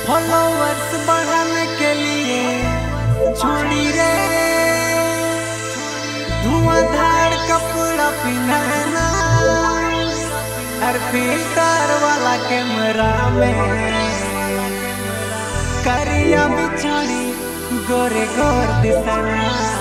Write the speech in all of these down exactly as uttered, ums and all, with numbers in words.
Followers बढ़ाने के लिए छोड़ी रे धुआंधार कपड़ा पहनाना, हर फिल्टर वाला कैमरा में करिया बिछड़ी गोरे गोर दिसना।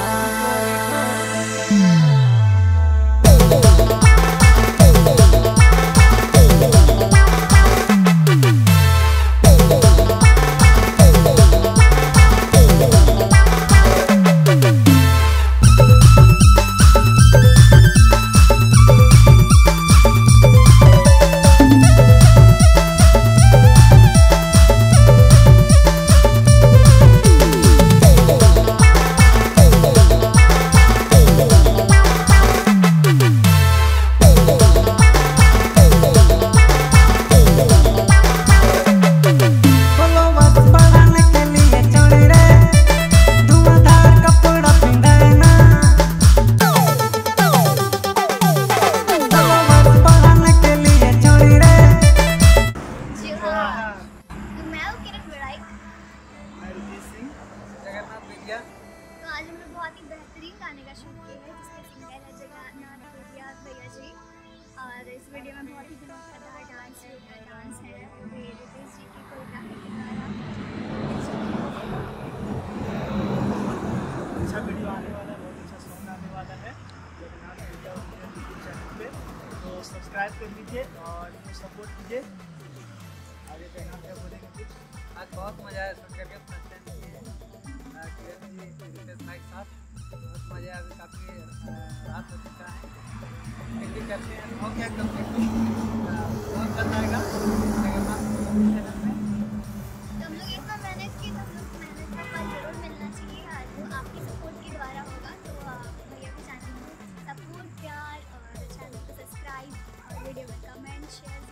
जगन्नाथ बेदिया। तो आज हमने बहुत ही बेहतरीन गाने का शूट किया है जिसके सिंगर है जगन्नाथ बदिया भैया जी। और इस वीडियो में बहुत ही धमाकेदार डांस डांस है रितेश जी की कोरियोग्राफी के द्वारा। अच्छा वीडियो आने वाला है, बहुत अच्छा सॉन्ग आने वाला है Jagannath Bediya original YouTube channel पे, तो सब्सक्राइब कर लीजिए और सपोर्ट कीजिए। आगे कहना क्या बोलेंगे कुछ? आज बहुत मज़ा आया सुन करके फर्स्ट टाइम किए हैं किरण जी रितेश भाई साथ, बहुत मज़ा अभी काफ़ी रात हो चुका है, फिर करते हैं हो क्या कंप्लीट बहुत जल्द आएगा जगन्नाथ चैनल में। तो हम लोग एक बार मेहनत की तो हम लोग मेहनत का फल जरूर मिलना चाहिए आज, वो आपकी सपोर्ट के द्वारा होगा। तो भैया के चैनल में सपोर्ट प्यार और चैनल को सब्सक्राइब और वीडियो में कमेंट शेयर